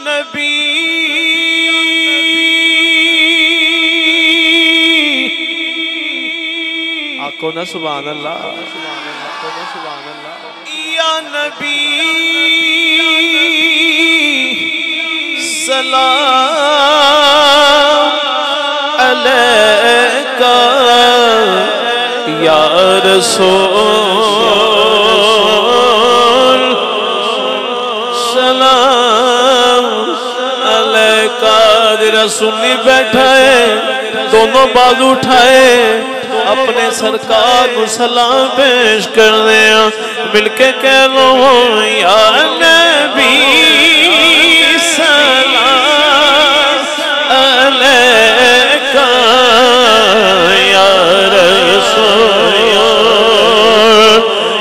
نبی آکو نا سبحان اللہ یا نبی سلام علیکہ یا رسول سلام علیکہ رسول نہیں بیٹھا ہے دونوں بازو اٹھائے اپنے سرکار کو سلام پیش کرنے مل کے کہہ لو یا نبی سلام علیکہ یا رسول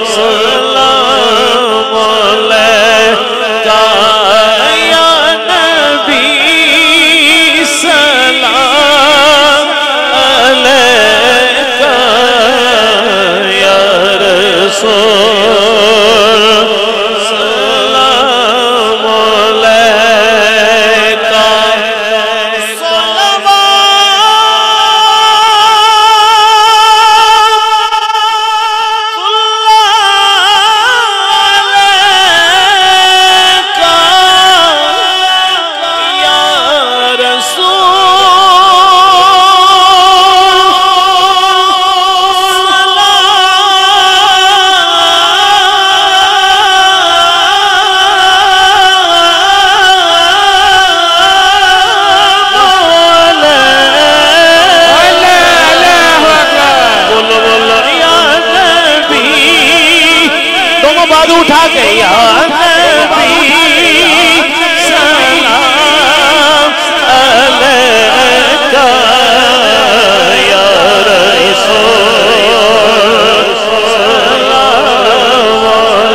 سلام علیکہ یا نبی سلام علیکہ یا رسول سلام علیکہ اٹھا کے یا نبی سلام علیکہ یا رسول سلام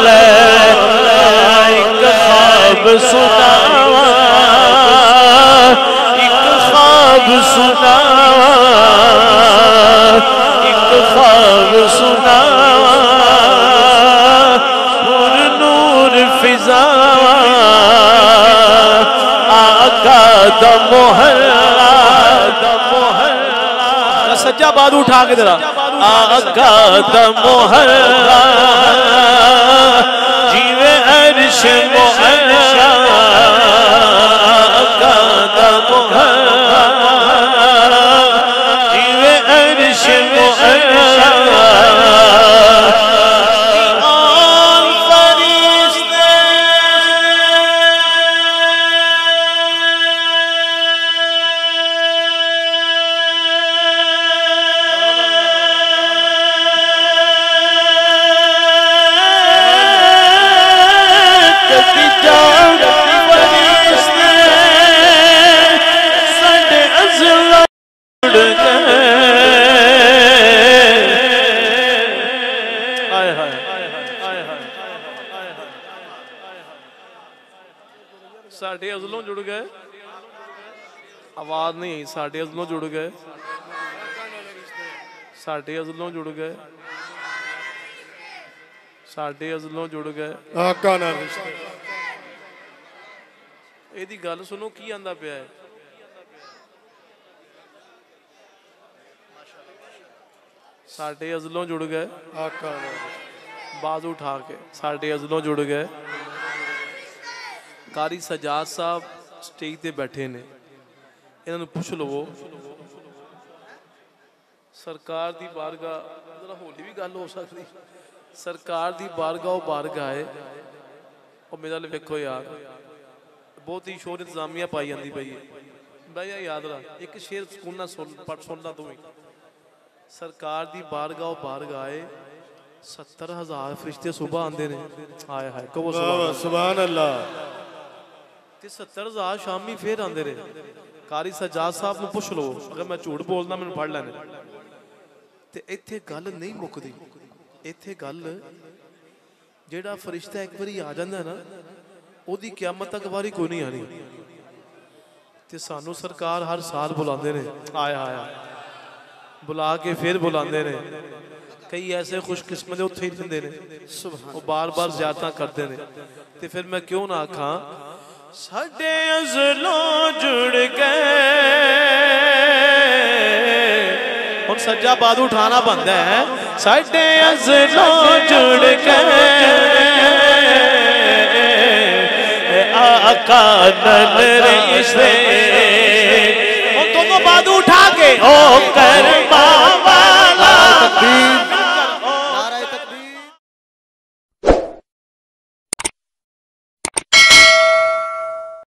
علیکہ خواب سناوا ایک خواب سناوا ایک خواب سناوا آقا دا محلہ سجا بادو اٹھا کے ذرا آقا دا محلہ جیوے عرش محلہ آقا دا محلہ جیوے عرش محلہ ساڑھے ازلوں جڑ گئے آواز نہیں ساڑھے ازلوں جڑ گئے ساڑھے ازلوں جڑ گئے ساڑھے ازلوں جڑ گئے آقا نہ رشتے اے دی گل سنو کی آندہ پہ آئے ساڑھے ازلوں جڑ گئے آقا نہ رشتے باز اٹھا کے ساڑھے ازلوں جڑ گئے قاری سجاد صاحب سٹیج تے بیٹھے نے انہوں نے پوچھ لو سرکار دی بارگاہ ذرا ہولی بھی گل ہو سکتی سرکار دی بارگاہ و بارگاہ ہے اور میرا لئے ویکھو یار بہت ہی شور انتظامیہ پائی جاندی بھائی بھائی یاد رہا ایک شیر سکونہ سننا تمہیں سرکار دی بارگاہ و بارگاہ ہے 70,000 فرشتے صبح آندے نے آئے ہائے کہو سبحان اللہ تے 70,000 شامی پھر آندے رہے قاری سجاد صاحب نے پوچھ لو اگر میں جھوٹ بولنا میں پڑھ لینے تے ایتھے گل نہیں مکدی ایتھے گل جیڑا فرشتہ ایک باری آ جاندہ ہے نا او دی قیامت تک باری کوئی نہیں آنی تے سانو سرکار ہر سال بلاندے نے آیا بلا کے پھر بلاندے نے کئی ایسے خوش قسمت اتھے ہی دے نے وہ بار بار زیادہ کرتے نے تے پھر میں کیوں نہ کھاں ساڈے ازلوں جڑ گئے ہن سجا باد اٹھانا بندا ہے ساڈے ازلوں جڑ گئے آقا نل رشتے ہن دونوں باد اٹھا کے او